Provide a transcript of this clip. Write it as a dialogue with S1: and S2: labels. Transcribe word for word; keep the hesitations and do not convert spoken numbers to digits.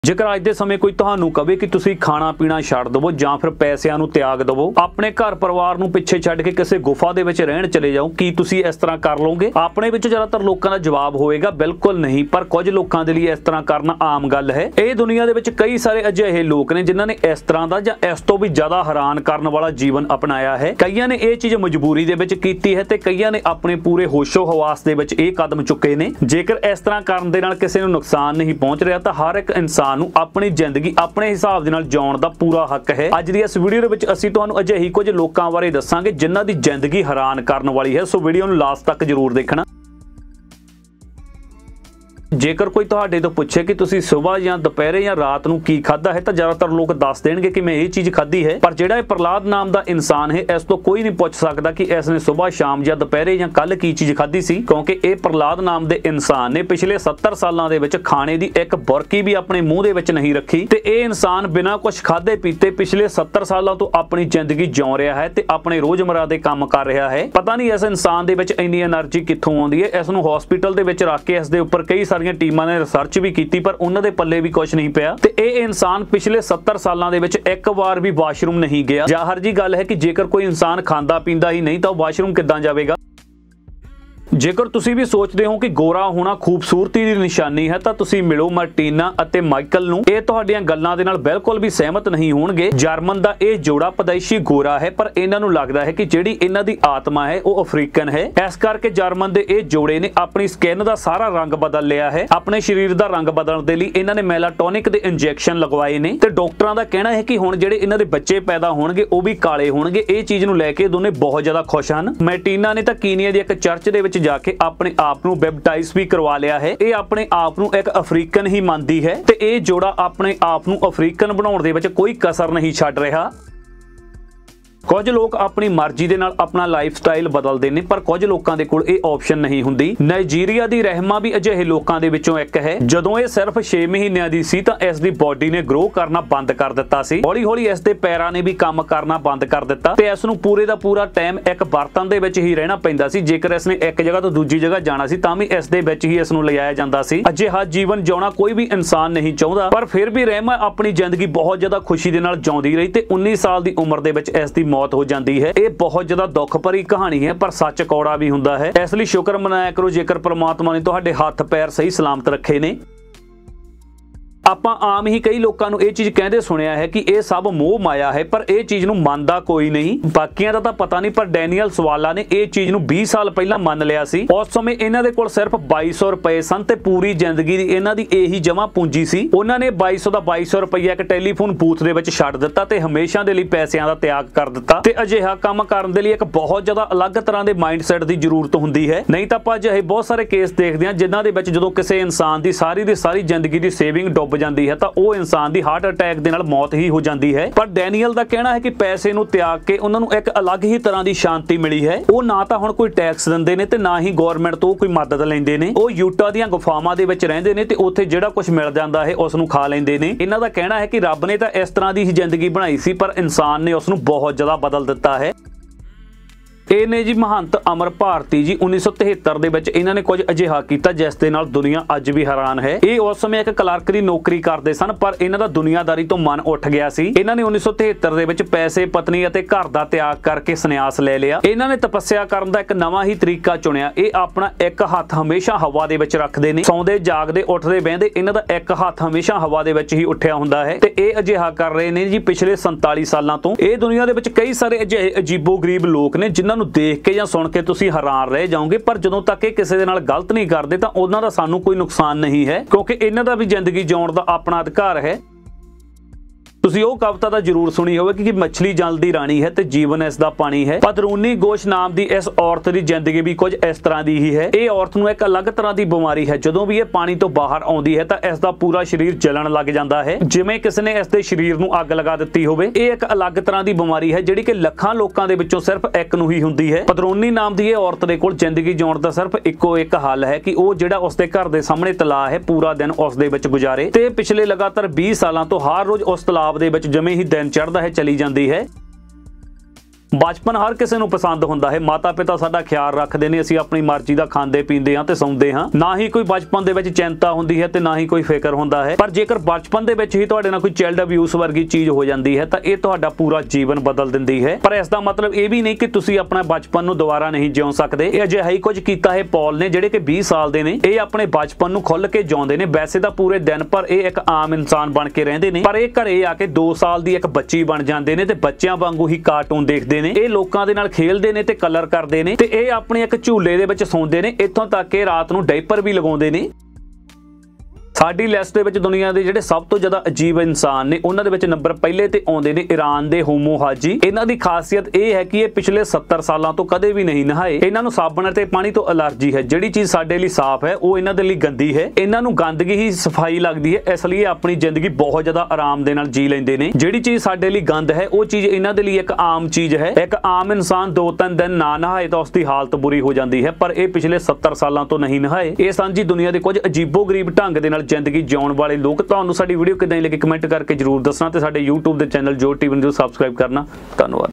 S1: जेकर अज दे समय कोई तुहानू कहे कि तुसी खाना पीना छड्ड दवो जां फिर पैसिਆਂ ਨੂੰ त्याग दवो, अपने घर परिवार ਨੂੰ ਪਿੱਛੇ ਛੱਡ ਕੇ ਕਿਸੇ गुफा ਦੇ ਵਿੱਚ ਰਹਿਣ ਚਲੇ ਜਾਓ, ਕੀ ਤੁਸੀਂ ਇਸ ਤਰ੍ਹਾਂ ਕਰ ਲਓਗੇ? ਆਪਣੇ ਵਿੱਚ ਜ਼ਿਆਦਾਤਰ ਲੋਕਾਂ ਦਾ ਜਵਾਬ ਹੋਏਗਾ ਬਿਲਕੁਲ ਨਹੀਂ, ਪਰ ਕੁਝ ਲੋਕਾਂ ਦੇ ਲਈ ਇਸ ਤਰ੍ਹਾਂ ਕਰਨਾ ਆਮ ਗੱਲ ਹੈ। ਇਹ ਦੁਨੀਆ ਦੇ ਵਿੱਚ ਕਈ ਸਾਰੇ ਅਜਿਹੇ ਲੋਕ ਨੇ ਜਿਨ੍ਹਾਂ ਨੇ ਇਸ ਤਰ੍ਹਾਂ ਦਾ ਜਾਂ ਇਸ ਤੋਂ ਵੀ ਜ਼ਿਆਦਾ ਹੈਰਾਨ ਕਰਨ ਵਾਲਾ ਜੀਵਨ ਅਪਣਾਇਆ ਹੈ। ਕਈਆਂ ਨੇ ਇਹ ਚੀਜ਼ ਮਜਬੂਰੀ ਦੇ ਵਿੱਚ ਕੀਤੀ ਹੈ ਤੇ ਕਈਆਂ ਨੇ ਆਪਣੇ ਪੂਰੇ ਹੋਸ਼ੋ ਹਵਾਸ ਦੇ ਵਿੱਚ ਇਹ ਕਦਮ ਚੁੱਕੇ ਨੇ। ਜੇਕਰ ਇਸ ਤਰ੍ਹਾਂ ਕਰਨ ਦੇ ਨਾਲ ਕਿਸੇ ਨੂੰ ਨੁਕਸਾਨ ਨਹੀਂ ਪਹੁੰਚ ਰਿਹਾ ਤਾਂ ਹਰ ਇੱਕ ਇਨਸਾਨ ਨੂੰ अपनी जिंदगी अपने हिसाब दे नाल जिउण दा पूरा हक है। अज दी इस वीडियो दे विच असीं तुहानूं अजिही कुछ लोकां बारे दस्सांगे जिन्हां दी जिंदगी हैरान करन वाली है, सो वीडियो नूं लास्ट तक जरूर देखना। जेकर कोई तुहाडे तो पूछे कि तुसीं सुबह या दोपहरे या रात नूं की खादा है तो ज़्यादातर लोग दस देणगे कि मैं ये चीज़ खाधी है, पर जिहड़ा ये प्रहलाद नाम दा इंसान है इस तो कोई नहीं पूछ सकदा कि इसने सुबह शाम या दोपहरे या कल की चीज़ खाधी सी, क्योंकि ये प्रहलाद नाम दे इंसान ने पिछले सत्तर सालां दे विच खाने दी एक बुरकी भी अपने मूँह दे विच नहीं रखी ते ये इंसान बिना कुछ खाधे पीते पिछले सत्तर सालों तो अपनी जिंदगी जिउ रहा है ते अपने रोजमर्रा दे काम कर रहा है। पता नहीं इस इंसान दे विच इन्नी एनर्जी कित्थों आउंदी है। इस नूं हॉस्पिटल दे विच रख के इस दे उपर कई सारी टीमां ने रिसर्च भी की पर उन्हां दे पल्ले भी कुछ नहीं पिया ते इह इंसान पिछले सत्तर सालां दे विच एक बार भी वाशरूम नहीं गया। जाहिर जी गल है कि जेकर कोई इंसान खांदा पींदा ही नहीं तो वाशरूम किद्दां जावेगा। जेकर तुसी भी सोचते हो कि गोरा होना खूबसूरती की निशानी है तो तुसी मिलो मार्टिना अते माइकल नूं। ये तुहाडीआं गल्लां दे नाल बिल्कुल भी सहमत नहीं होणगे। जर्मन दा ये जोड़ा पैदाइशी गोरा है पर इन्हां नूं लगदा है कि जिहड़ी इन्हां दी आत्मा है वो अफ्रीकन है। इस करके जर्मन दे ये जोड़े ने अपनी स्किन दा सारा रंग बदल लिया है। अपने शरीर दा रंग बदलण दे लई इन्हां ने मेलाटोनिक दे इंजैक्शन लगवाए ने ते डॉक्टरां दा कहना है कि हुण जिहड़े इन्हां दे बच्चे पैदा होणगे वो भी काले होणगे। ये चीज़ नूं लैके दोने बहुत ज़्यादा खुश हन। मार्टिना ने तां कीनिया दी एक चर्च दे विच जाके अपने आप नूं बैप्टाइज भी करवा लिया है। ये अपने आप नूं एक अफ्रीकन ही मानदी है ते ये जोड़ा अपने आप नूं अफ्रीकन बनाउण दे विच कोई कसर नहीं छड्ड रहा। कुछ लोग अपनी मर्जी दे नाल अपना लाइफ स्टाइल बदलते हैं पर कुछ लोगों के कोल ये ऑप्शन नहीं हुंदी। नाइजीरिया दी रहमा भी अजिहे लोगों दे विचों एक है। जदों ये सिर्फ छे महीनों की सी तां इस दी बॉडी ने ग्रो करना बंद कर दिता सी। हौली हौली इस दे पैरां ने भी काम करना बंद कर दिता ते इस नूं पूरे दा पूरा टाइम एक बर्तन दे विच ही रहना पैंदा सी। जेकर इसने एक जगह तो दूजी जगह जाना सी तां भी इस दे विच ही इस नूं लिजाया जांदा सी। अजिहा जीवन जिउणा कोई भी इंसान नहीं चाहुंदा, पर फिर भी रहमा अपनी जिंदगी बहुत ज़्यादा खुशी दे नाल जिउंदी रही ते उन्नीस साल की उम्र दे विच इस दी मौत हो जाती है। ये बहुत ज्यादा दुख भरी कहानी है पर सच कौड़ा भी हुंदा है। इसलिए शुक्र मनाया करो जेकर परमात्मा ने तुहाडे हथ पैर सही सलामत रखे ने। ਆਪਾਂ आम ही कई लोगों को यह चीज़ कहते सुनिया है कि यह सब मोह माया है, पर यह चीज़ नूं मनदा कोई नहीं। बाकियां दा तां पता नहीं, पर डैनियल सवाला ने यह चीज़ नूं बीस साल पहला मन लिया सी। उस समय इन्हां दे कोल सिर्फ बाई सौ रुपए सन ते पूरी जिंदगी दी इन्हां दी यही जमा पूंजी सी। उन्हां ने बाई सौ दा बाई सौ रुपया एक टैलीफोन बूथ दे विच छड्ड दित्ता ते हमेशा दे लई पैसिਆਂ दा त्याग कर दित्ता ते अजिहा काम करन दे लई एक बहुत ज़्यादा अलग तरह दे माइंडसैट दी जरूरत हुंदी है। नहीं तां आपां अजिहे बहुत सारे केस देखदे हां जिन्हां दे विच जदों किसी इंसान दी सारी दी सारी जिंदगी दी सेविंग डुੱਬ ਜਾਂਦੀ है तो वो इंसान की हार्ट अटैक के नाल मौत ही हो जाती है। पर डैनियल का कहना है कि पैसे नूं त्याग के उन्होंने एक अलग ही तरह की शांति मिली है। वो ना तो हुण कोई टैक्स दिंदे ने ते ना ही गौरमेंट तो कोई मदद लैंदे ने। वो यूटा दीआं गुफावां दे विच रहिंदे ने ते उत्थे जिहड़ा कुछ मिल जाता है उस नूं खा लैंदे ने। इन्हां दा कहना है कि रब ने तो इस तरह की ही जिंदगी बनाई सी पर इंसान ने उसनूं बहुत ज़्यादा बदल दिता है। ਇਹ ਨੇ जी महंत अमर भारती जी उन्नीस सौ तिहत्तर ਦੇ ਵਿੱਚ ਇਹਨਾਂ ਨੇ ਕੁਝ ਅਜਿਹਾ ਕੀਤਾ ਜਿਸ ਦੇ ਨਾਲ ਦੁਨੀਆ ਅੱਜ ਵੀ ਹੈਰਾਨ ਹੈ। ਇਹ ਉਸ ਸਮੇਂ ਇੱਕ ਕਲਰਕ ਦੀ ਨੌਕਰੀ ਕਰਦੇ ਸਨ ਪਰ ਇਹਨਾਂ ਦਾ ਦੁਨੀਆਦਾਰੀ ਤੋਂ ਮਨ ਉੱਠ ਗਿਆ ਸੀ। ਇਹਨਾਂ ਨੇ उन्नीस सौ तिहत्तर ਦੇ ਵਿੱਚ ਪੈਸੇ ਪਤਨੀ ਅਤੇ ਘਰ ਦਾ ਤਿਆਗ ਕਰਕੇ ਸੰਨਿਆਸ ਲੈ ਲਿਆ। ਇਹਨਾਂ ਨੇ ਤਪੱਸਿਆ ਕਰਨ ਦਾ ਇੱਕ ਨਵਾਂ ਹੀ ਤਰੀਕਾ ਚੁਣਿਆ। ਇਹ ਆਪਣਾ ਇੱਕ ਹੱਥ ਹਮੇਸ਼ਾ ਹਵਾ ਦੇ ਵਿੱਚ ਰੱਖਦੇ ਨੇ। ਸੌਂਦੇ ਜਾਗਦੇ ਉੱਠਦੇ ਬਹਿੰਦੇ ਇਹਨਾਂ ਦਾ ਇੱਕ ਹੱਥ ਹਮੇਸ਼ਾ ਹਵਾ ਦੇ ਵਿੱਚ ਹੀ ਉੱਠਿਆ ਹੁੰਦਾ ਹੈ ਤੇ ਇਹ ਅਜਿਹਾ ਕਰ ਰਹੇ ਨੇ ਜੀ ਪਿਛਲੇ ਸੰਤਾਲੀ ਸਾਲਾਂ ਤੋਂ। ਇਹ ਦੁਨੀਆ ਦੇ ਵਿੱਚ ਕਈ ਸਾਰੇ ਅਜਿਹੇ ਅਜੀਬੋ ਗਰੀਬ ਲੋਕ ਨੇ ਜਿਨ੍ਹਾਂ ਨੂੰ देख के या सुन के तुसी हैरान रह जाओगे, पर जदों तक ये किसी दे नाल गलत नहीं करते तो उन्हां दा सानू कोई नुकसान नहीं है, क्योंकि इन्हां दा भी जिंदगी जिउण दा अपना अधिकार है। तुसी वो कविता तो जरूर सुनी होगी कि मछली जल दी रानी है ते जीवन इसदा पानी है। पतरूनी गोश नाम की इस औरत की जिंदगी भी कुछ इस तरह की ही है। ये औरत नूं एक अलग तरह की बीमारी है। जदों भी ये पानी तो बाहर आउंदी है तो इसका पूरा शरीर जलन लग जाता है जिवें किसी ने इसके शरीर नूं अग लगा दित्ती होवे। ये एक अलग तरह की बीमारी है जिहड़ी कि लखां लोकां दे विचों सिर्फ एक नूं ही हुंदी है। पतरूनी नाम की ये औरत दे कोल जिंदगी जिउण दा सिर्फ इक्को एक हल है कि वो जिहड़ा उसके घर के सामने तलाब है पूरा दिन उस दे विच गुजारे ते पिछले लगातार बीस सालों तो हर रोज उस तलाब दे विच जमे ही दिन चढ़दा है चली जाती है। ਬਚਪਨ ਹਰ ਕਿਸੇ ਨੂੰ ਪਸੰਦ ਹੁੰਦਾ ਹੈ। ਮਾਤਾ ਪਿਤਾ ਸਾਡਾ ਖਿਆਲ ਰੱਖਦੇ ਨੇ, ਅਸੀਂ ਆਪਣੀ ਮਰਜ਼ੀ ਦਾ ਖਾਂਦੇ ਪੀਂਦੇ ਹਾਂ ਤੇ ਸੌਂਦੇ ਹਾਂ। ਨਾ ਹੀ ਕੋਈ ਬਚਪਨ ਦੇ ਵਿੱਚ ਚਿੰਤਾ ਹੁੰਦੀ ਹੈ ਤੇ ਨਾ ਹੀ ਕੋਈ ਫਿਕਰ ਹੁੰਦਾ ਹੈ। ਪਰ ਜੇਕਰ ਬਚਪਨ ਦੇ ਵਿੱਚ ਹੀ ਤੁਹਾਡੇ ਨਾਲ ਕੋਈ ਚਾਈਲਡ ਅਬਿਊਜ਼ ਵਰਗੀ ਚੀਜ਼ ਹੋ ਜਾਂਦੀ ਹੈ ਤਾਂ ਇਹ ਤੁਹਾਡਾ ਪੂਰਾ ਜੀਵਨ ਬਦਲ ਦਿੰਦੀ ਹੈ। ਪਰ ਇਸ ਦਾ ਮਤਲਬ ਇਹ ਵੀ ਨਹੀਂ ਕਿ ਤੁਸੀਂ ਆਪਣਾ ਬਚਪਨ ਨੂੰ ਦੁਬਾਰਾ ਨਹੀਂ ਜਿਉਂ ਸਕਦੇ। ਇਹ ਅਜਿਹਾ ਹੀ ਕੁਝ ਕੀਤਾ ਹੈ ਪੌਲ ਨੇ, ਜਿਹੜੇ ਕਿ ਵੀਹ ਸਾਲ ਦੇ ਨੇ। ਇਹ ਆਪਣੇ ਬਚਪਨ ਨੂੰ ਖੁੱਲ ਕੇ ਜਿਉਂਦੇ ਨੇ। ਵੈਸੇ ਤਾਂ ਪੂਰੇ ਦਿਨ ਪਰ ਇਹ ਇੱਕ ਆਮ ਇਨਸਾਨ ਬਣ ਕੇ ਰਹਿੰਦੇ ਨੇ, ਪਰ ਇਹ ਘਰੇ ਆ ਕੇ ਦੋ ਸਾਲ ਦੀ ਇੱਕ ਬੱਚੀ ਬਣ ਜਾਂਦੇ ਨੇ ਤੇ ਬੱਚਿਆਂ ਵਾਂਗੂ ਹੀ ਕਾਰਟੂਨ ਦੇਖਦੇ ਨੇ। ਇਹ ਲੋਕਾਂ ਦੇ ਨਾਲ ਖੇਲਦੇ ਨੇ ਤੇ ਕਲਰ ਕਰਦੇ ਨੇ ਤੇ ਇਹ ਆਪਣੇ ਇੱਕ ਝੂਲੇ ਦੇ ਵਿੱਚ ਸੌਂਦੇ ਨੇ। ਇੱਥੋਂ ਤੱਕ ਕਿ ਰਾਤ ਨੂੰ ਡਾਈਪਰ ਵੀ ਲਗਾਉਂਦੇ ਨੇ। ਸਾਡੀ ਲਿਸਟ ਦੇ ਵਿੱਚ ਦੁਨੀਆ ਦੇ ਜਿਹੜੇ ਸਭ ਤੋਂ ਜ਼ਿਆਦਾ ਅਜੀਬ ਇਨਸਾਨ ਨੇ, ਉਹਨਾਂ ਦੇ ਵਿੱਚ ਨੰਬਰ ਪਹਿਲੇ ਤੇ ਆਉਂਦੇ ਨੇ ਈਰਾਨ ਦੇ ਹੋਮੋ ਹਾਜੀ। ਇਹਨਾਂ ਦੀ ਖਾਸੀਅਤ ਇਹ ਹੈ ਕਿ ਇਹ ਪਿਛਲੇ ਸੱਤਰ ਸਾਲਾਂ ਤੋਂ ਕਦੇ ਵੀ ਨਹੀਂ ਨਹਾਏ। ਇਹਨਾਂ ਨੂੰ ਸਾਬਣ ਅਤੇ ਪਾਣੀ ਤੋਂ ਅਲਰਜੀ ਹੈ। ਜਿਹੜੀ ਚੀਜ਼ ਸਾਡੇ ਲਈ ਸਾਫ਼ ਹੈ ਉਹ ਇਹਨਾਂ ਦੇ ਲਈ ਗੰਦੀ ਹੈ। ਇਹਨਾਂ ਨੂੰ ਗੰਦਗੀ ਹੀ ਸਫਾਈ ਲੱਗਦੀ ਹੈ, ਇਸ ਲਈ ਇਹ ਆਪਣੀ ਜ਼ਿੰਦਗੀ ਬਹੁਤ ਜ਼ਿਆਦਾ ਆਰਾਮ ਦੇ ਨਾਲ ਜੀ ਲੈਂਦੇ ਨੇ। ਜਿਹੜੀ ਚੀਜ਼ ਸਾਡੇ ਲਈ ਗੰਦ ਹੈ ਉਹ ਚੀਜ਼ ਇਹਨਾਂ ਦੇ ਲਈ ਇੱਕ ਆਮ ਚੀਜ਼ ਹੈ। ਇੱਕ ਆਮ ਇਨਸਾਨ ਦੋ ਤਿੰਨ ਦਿਨ ਨਾ ਨਹਾਏ ਤਾਂ ਉਸ ਦੀ ਹਾਲਤ ਬੁਰੀ ਹੋ ਜਾਂਦੀ ਹੈ, ਪਰ ਇਹ ਪਿਛਲੇ ਸੱਤਰ ਸਾਲਾਂ ਤੋਂ ਨਹੀਂ ਨਹਾਏ। ਇਹ ਸਾਂਝੀ ਦੁਨੀਆ ਦੇ ਕੁਝ ਅਜੀਬੋ-ਗਰੀਬ ਢੰਗ ਦੇ ਨਾਲ ਜ਼ਿੰਦਗੀ ਜਿਉਣ ਵਾਲੇ ਲੋਕ। ਤੁਹਾਨੂੰ ਸਾਡੀ ਵੀਡੀਓ ਕਿਦਾਂ ਲੱਗੀ ਕਮੈਂਟ ਕਰਕੇ ਜਰੂਰ ਦੱਸਣਾ ਤੇ ਸਾਡੇ YouTube ਦੇ ਚੈਨਲ ਜੋ ਟੀਵੀ ਨੂੰ ਸਬਸਕ੍ਰਾਈਬ ਕਰਨਾ। ਧੰਨਵਾਦ।